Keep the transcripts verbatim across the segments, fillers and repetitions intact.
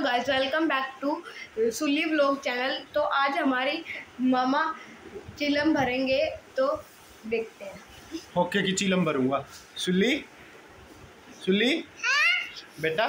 Guys, welcome back to सुली vlog channel. तो आज हमारी मामा चिलम भरेंगे, तो देखते हैं। ओके की चिलम भरूंगा। सुली सुली बेटा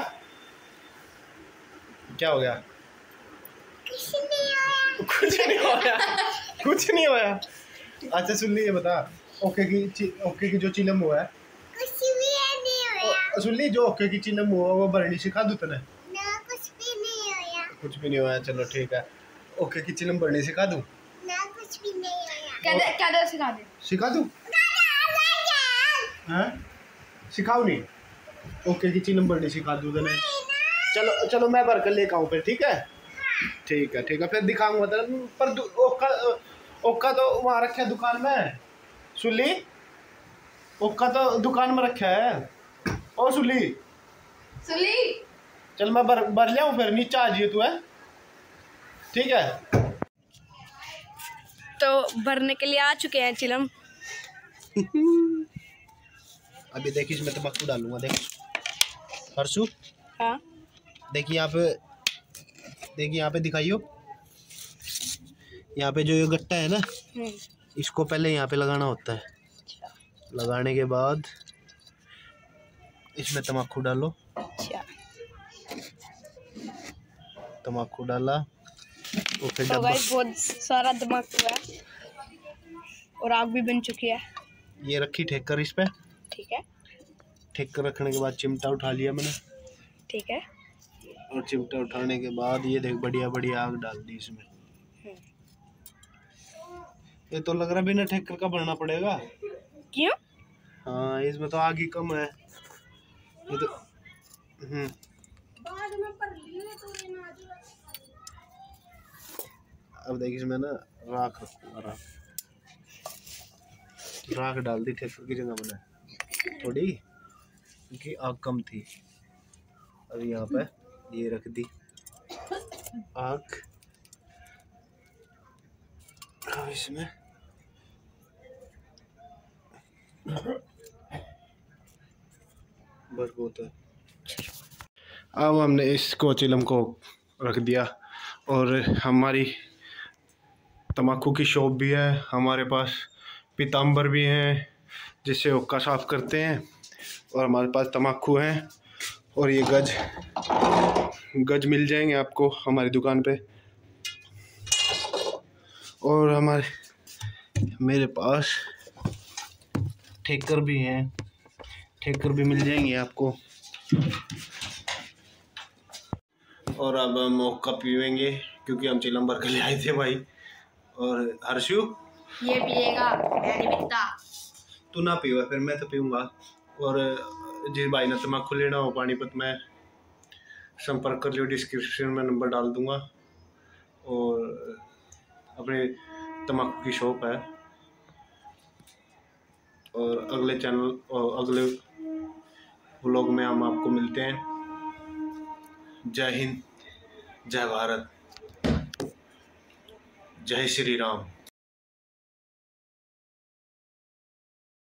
क्या हो गया? कुछ नहीं होया। कुछ नहीं होया कुछ नहीं होया। अच्छा सुली ये बता, ओके की ओके की जो चिलम हुआ है कुछ भी नहीं होया। सुली जो ओके की चिलम हुआ वो भरनी सिखा दूं तने? ना कुछ भी नहीं होया। कुछ भी नहीं हुआ। चलो ठीक है, ओके की चिलम भरनी सिखा दूं? ना कुछ भी नहीं होया। क्या दे, क्या दे, सिखा दे सिखा दूं? हैं सिखाओ नहीं? ओके की चिलम भरनी सिखा दूं तने? चलो चलो मैं भर कर लेकर आऊँ फिर, ठीक है? ठीक है ठीक है, फिर दिखाऊंगा तेरे पर। ओका ओका तो वहाँ रखा है दुकान में। सुली ओका तो दुकान में रखा है। ओ सुली सुली, चल मैं भर भर लिया हूँ, फिर नीचे आ जाइए तू, है ठीक है? तो भरने के लिए आ चुके हैं चिलम। अभी देखिए इसमें तम्बाकू डालूंगा। देख हर्षु, हाँ देखिए यहाँ पे, देखिए यहाँ पे दिखाइयो। यहाँ पे जो ये गट्टा है ना, इसको पहले यहाँ पे लगाना होता है। लगाने के बाद इसमें तम्बाकू डालो। अच्छा, तम्बाकू डाला तो फिर तो डब्बा, गाइस बहुत सारा दिमाग हुआ है और आग भी बन चुकी है। ये रखी ठेक कर इस पे। ठीक है, ठेक कर रखने के बाद चिमटा उठा लिया मैंने। ठीक है। और चिमटा उठाने के बाद ये देख बढ़िया बढ़िया आग डाल दी इसमें। ये तो लग रहा बिना ठेकर का भरना पड़ेगा। क्यों? हाँ इसमें तो आग ही कम है। ये तो हम्म अब देखिए इसमें ना राख रखूंगा। राख राख डाल दी ठेकर की जगह मैंने थोड़ी, क्योंकि आग कम थी। अब यहाँ पे ये रख दी आग। अब इसमें बस बहुत है। अब हमने इसको चिलम को रख दिया और हमारी तम्बाकू की शॉप भी है हमारे पास। पीताम्बर भी हैं जिससे हुक्का साफ करते हैं, और हमारे पास तम्बाकू हैं। और ये गज गज मिल जाएंगे आपको हमारी दुकान पे। और हमारे मेरे पास ठेकर भी हैं, ठेकर भी मिल जाएंगे आपको। और अब हम हुक्का पीवेंगे क्योंकि हम चिलम भर के ले आए थे भाई। और हर्षु ये पिएगा, मैं नहीं पीता। तू ना पीवा फिर मैं तो पीऊँगा। और जिस भाई ने तम्बाकू लेना हो पानीपत में संपर्क कर लियो, डिस्क्रिप्शन में नंबर डाल दूंगा। और अपने तम्बाकू की शॉप है। और अगले चैनल और अगले व्लॉग में हम आपको मिलते हैं। जय हिंद, जय भारत, जय श्री राम।